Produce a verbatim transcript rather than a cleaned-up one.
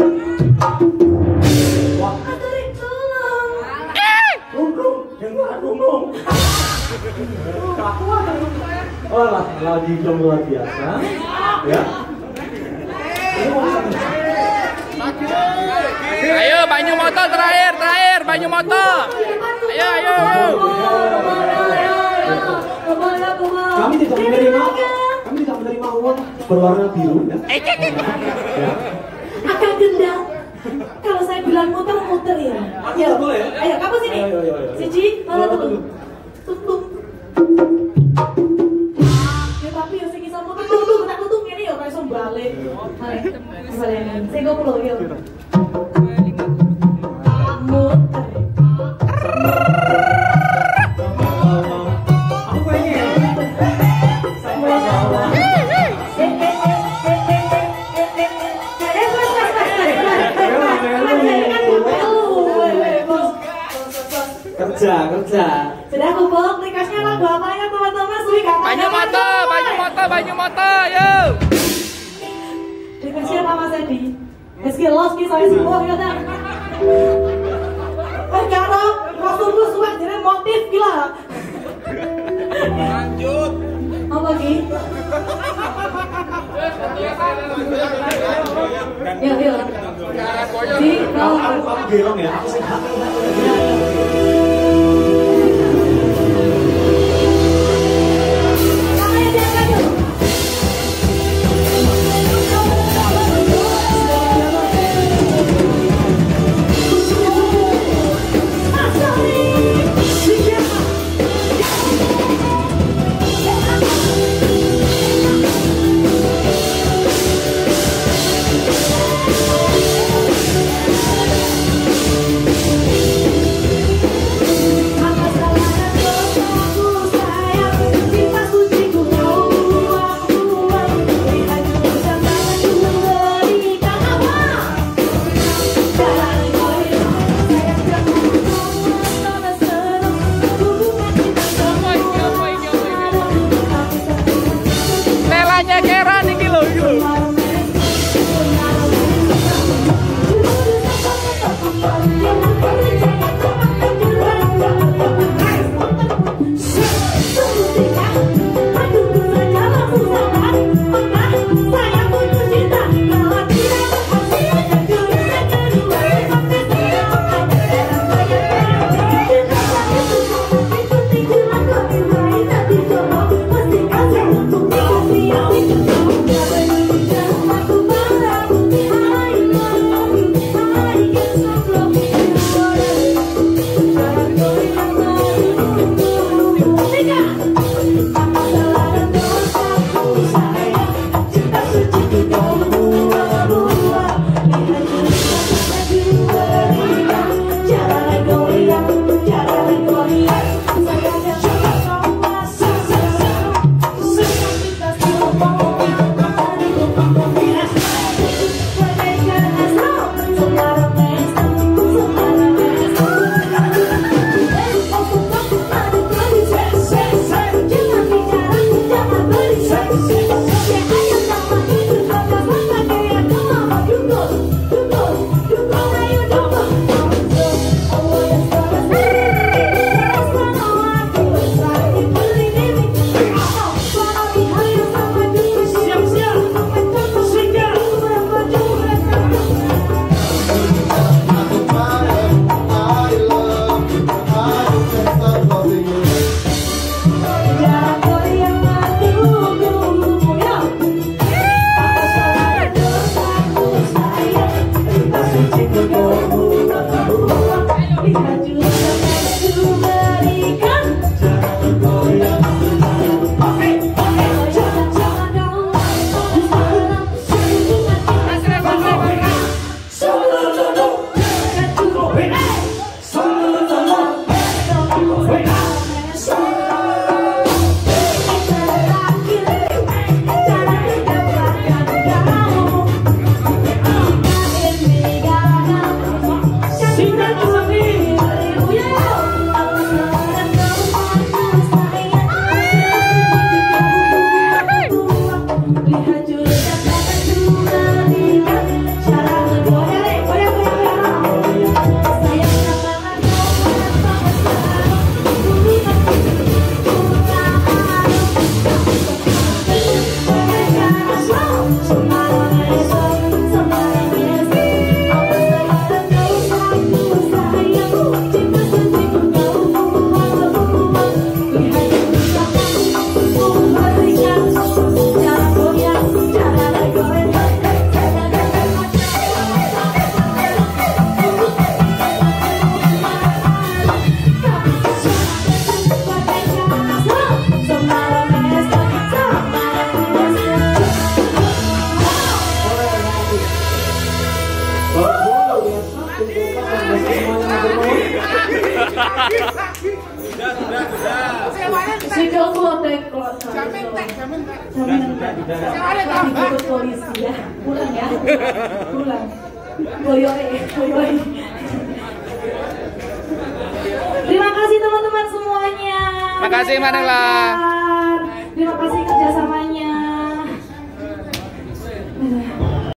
Wah, Rung-rung, dengar rung-rung. Oh lah, lagi dong luar biasa. Ya. Ayo banyu motor terakhir, terakhir banyu motor. Ayo, ayo, ayo. Kami tidak menerima, kami tidak menerima uang berwarna biru. Ya. Ya. Akan gendang. Kalau saya bilang muter muter ya. Ayo, boleh. Ayo, kamu sini. Ayo, ayo, ayo. Siji, mana tuh? Tutup. Ya tapi yo sing iso muter tutup, tak tutup ngene yo kayak iso balik. Ayo, balik. Sing go pulo yo. Muter. Aku pengen. Kerja, kerja. Sudah kumpul, requestnya lagu apa ya teman-teman? Suwi gak apa-apa. Banyu motor, banyu motor, banyu motor, yuk. Requestnya apa Mas Edi? Meski los ki saya semua ya kan. Eh karo, kostumku suwek jadi motif gila. Lanjut. Apa ki? Yuk, yuk. Di, Kamu kamu gerong ya? Aku sehat. Sudah kontak kok. Jamin tek, jamin tek. Jamin tek. Ikut polisi ya. Pulang ya. Pulang. Boyoe, boyoe. Terima kasih teman-teman semuanya. Makasih Manela. Terima kasih kerjasama